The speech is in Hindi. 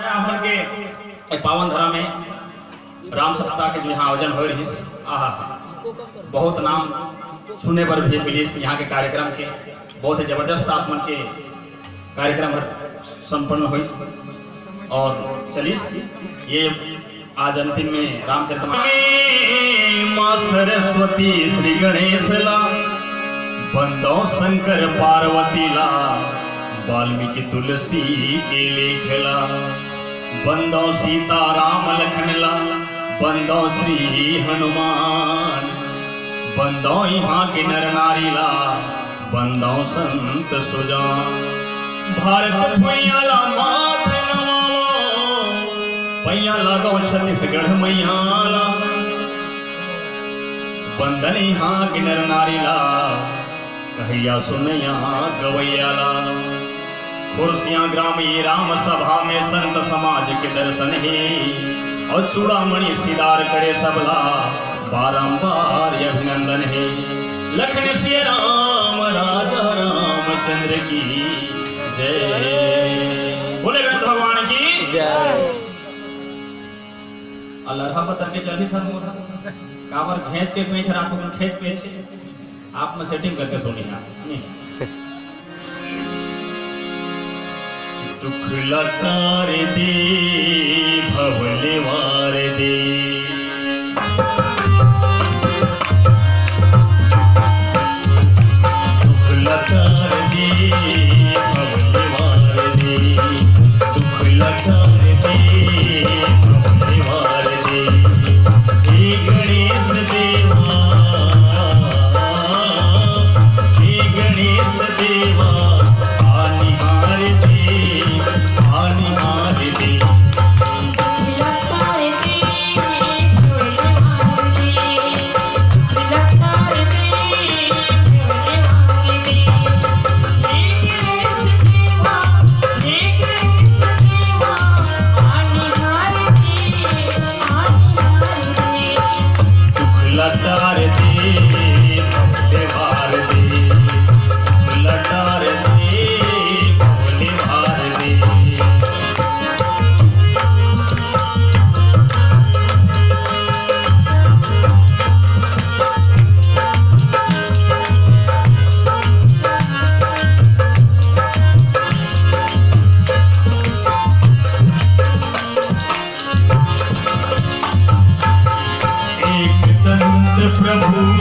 के पावन धरा में राम सप्ताह के जो यहाँ आयोजन हो रही आहा बहुत नाम सुनने पर भी मिली यहाँ के कार्यक्रम के बहुत ही जबरदस्त आप मन के कार्यक्रम संपन्न हुई और चलिस ये आज अंतिम में रामचरितमानस मां सरस्वती श्री गणेश ला बंदो शंकर पार्वती ला वाल्मीकि तुलसी के लेखला बंदो सीता राम लखन ला बंदो श्री हनुमान बंदो यहाँ के नर नारी ला बंदो संत सुजान भारत भैया ला माथ नवालो भैया लगो छत्तीसगढ़ मैया ला बंदन यहाँ के नर नारी ला कहिया सुनैया गवैया ला खुर्सियां ग्रामीण राम सभा में संत समाज के दर्शन है और चूड़ामणि सिदार करे सबला बारंबार अभिनंदन है लखन से राम राजा रामचंद्र की जय बोले गणेश भगवान की जय। अल्लाह पतर के चली सर मोरा कावर खेच के पेच रात में खेच पेच आप में सेटिंग करके सुनिए दुख लतार दे भवले वार दे दुख लतार दे भवले वार दे दुख लतार दे भवले वार दे हे गणेश देवा हे गणेश देवा आनी हार दे आनी हार दे लतार दे भोले भार दे लतार दे भोले भार दे प्रभु